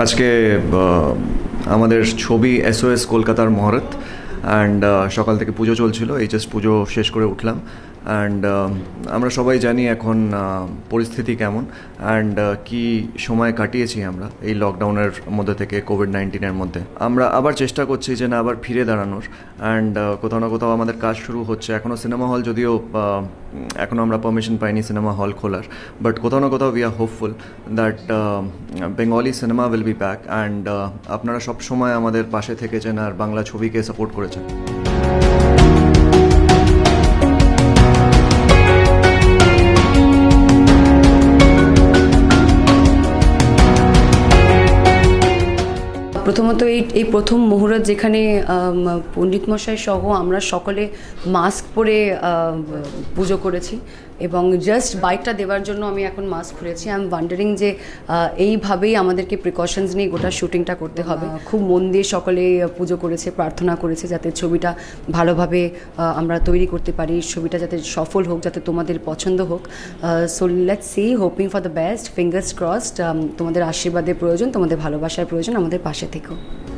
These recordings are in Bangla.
আজকে আমাদের ছবি SOS কলকাতার মহরত অ্যান্ড সকাল থেকে পুজো চলছিল, জাস্ট পুজো শেষ করে উঠলাম। অ্যান্ড আমরা সবাই জানি এখন পরিস্থিতি কেমন অ্যান্ড কি সময় কাটিয়েছি আমরা এই লকডাউনের মধ্যে থেকে, কোভিড-19-এর মধ্যে। আমরা আবার চেষ্টা করছি যে না আবার ফিরে দাঁড়ানোর, অ্যান্ড কোথাও না কোথাও আমাদের কাজ শুরু হচ্ছে। এখনও সিনেমা হল, যদিও এখনও আমরা পারমিশন পাইনি সিনেমা হল খোলার, বাট কোথাও না কোথাও we are hopeful that Bengali cinema will be back. And আপনারা সব সময় আমাদের পাশে থেকেছেন আর বাংলা ছবিকে সাপোর্ট করেছেন। প্রথমত এই প্রথম মুহূর্ত যেখানে পণ্ডিত মশাই সহ আমরা সকলে মাস্ক পরে পুজো করেছি এবং জাস্ট বাইকটা দেওয়ার জন্য আমি এখন মাস্ক খুলেছি। আই এম ওয়ান্ডারিং যে এইভাবেই আমাদেরকে প্রিকশনস নিয়ে গোটা শুটিংটা করতে হবে। খুব মন দিয়ে সকলে পুজো করেছে, প্রার্থনা করেছে যাতে ছবিটা ভালোভাবে আমরা তৈরি করতে পারি, ছবিটা যাতে সফল হোক, যাতে তোমাদের পছন্দ হোক। So let's see, hoping for the best, fingers crossed. তোমাদের আশীর্বাদের প্রয়োজন, তোমাদের ভালোবাসার প্রয়োজন, আমাদের পাশে থেকো।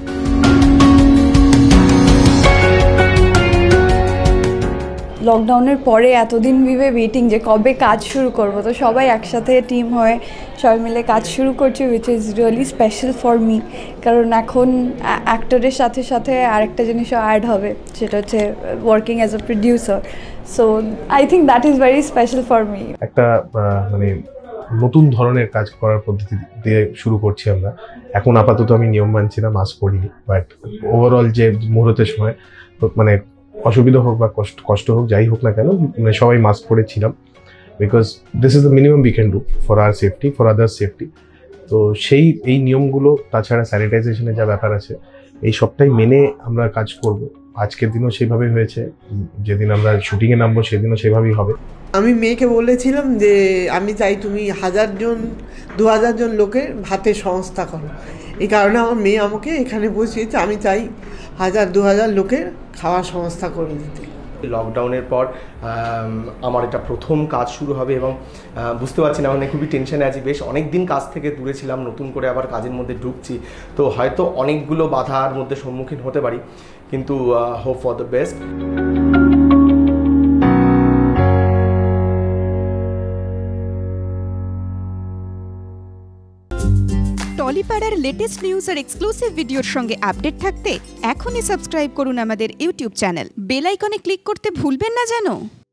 লকডাউনের পরে এতদিন ভিভে ওয়েটিং যে কবে কাজ শুরু করব, তো সবাই একসাথে টিম হয়ে সবাই মিলে কাজ শুরু করছে, which is really special for me. কারণ এখন অ্যাক্টরের সাথে সাথে আরেকটা জিনিসও অ্যাড হবে, সেটা হচ্ছে working as a producer. So I think that is very special for me. একটা মানে নতুন ধরনের কাজ করার পদ্ধতি দিয়ে শুরু করছি আমরা। এখন আপাতত আমি নিয়ম মানছি না, মাস্ক পরিনি, বাট ওভারঅল যে মুহূর্তের সময় মানে অসুবিধা হোক বা কষ্ট হোক, যাই হোক না কেন, মানে সবাই মাস্ক পরেছিলাম, because this is the minimum we can do for our safety, for others safety. তো এই নিয়মগুলো, তাছাড়া স্যানিটাইজেশনের যা ব্যাপার আছে, এই সবটাই মেনে আমরা কাজ করব। আজকের দিনও সেভাবে হয়েছে, যেদিন আমরা শুটিংয়ে নামবো সেদিনও সেভাবেই হবে। আমি মেয়েকে বলেছিলাম যে আমি চাই তুমি 1000 জন 2000 জন লোকের ভাতের সংস্থা করো। এই কারণে আমার মেয়ে আমাকে এখানে বসিয়েছে, আমি চাই 1000-2000 লোকের খাওয়ার সংস্থা করে দিতে। লকডাউনের পর আমার এটা প্রথম কাজ শুরু হবে এবং বুঝতে পারছি না, মানে খুবই টেনশনে আছি। বেশ অনেক দিন কাজ থেকে দূরে ছিলাম, নতুন করে আবার কাজের মধ্যে ঢুকছি, তো হয়তো অনেকগুলো বাধার মধ্যে সম্মুখীন হতে পারি, কিন্তু হোপ ফর দ্য বেস্ট। টলিপাড়ার লেটেস্ট নিউজ আর এক্সক্লুসিভ ভিডিওর সঙ্গে আপডেট থাকতে এখনই সাবস্ক্রাইব করুন আমাদের ইউটিউব চ্যানেল। বেল আইকনে ক্লিক করতে ভুলবেন না যেন।